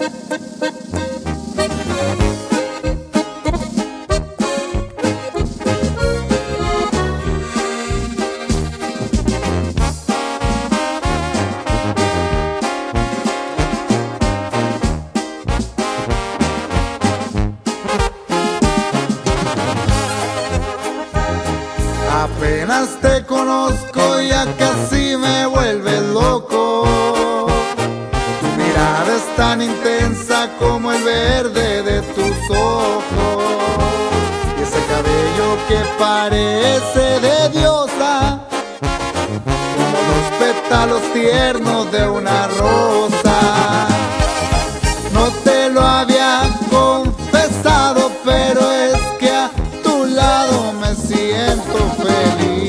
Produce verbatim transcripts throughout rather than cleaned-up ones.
Apenas te conozco, ya casi me vuelves loco. Tu mirada es tan intensa como el verde de tus ojos, y ese cabello que parece de diosa, como los pétalos tiernos de una rosa. No te lo había confesado, pero es que a tu lado me siento feliz.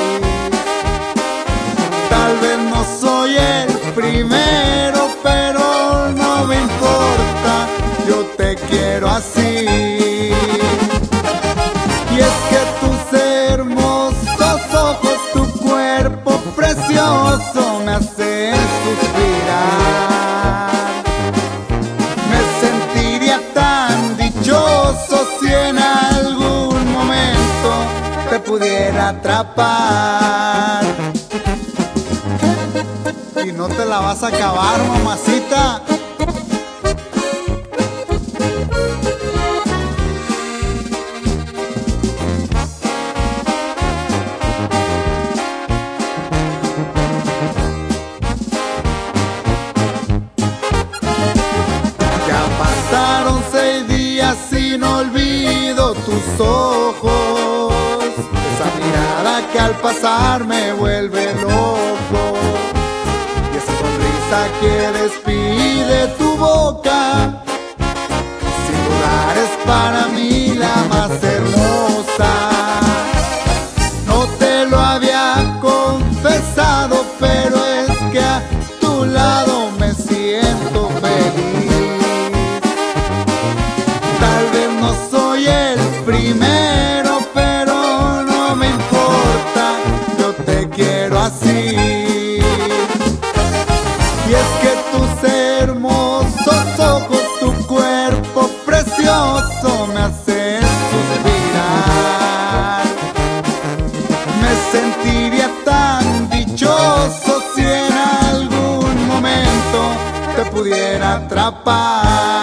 Tal vez no soy el primero, pero no me importa, yo te quiero así. Y es que tus hermosos ojos, tu cuerpo precioso me hacen suspirar. Me sentiría tan dichoso si en algún momento te pudiera atrapar. Y no te la vas a acabar, mamacita. Ya pasaron seis días y no olvido tus ojos, esa mirada que al pasar me vuelve loco, y esa sonrisa que despide tu boca, sin dudar es para mí la más hermosa. No te lo había confesado, pero es que a tu lado me siento feliz. Tal vez no soy el primero, pero no me importa, yo te quiero así. Y es que tus hermosos ojos, tu cuerpo precioso me hacen suspirar. Me sentiría tan dichoso si en algún momento te pudiera atrapar.